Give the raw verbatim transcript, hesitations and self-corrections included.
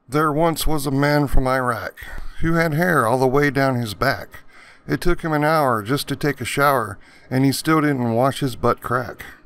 There once was a man from Iraq who had hair all the way down his back. It took him an hour just to take a shower, and he still didn't wash his butt crack.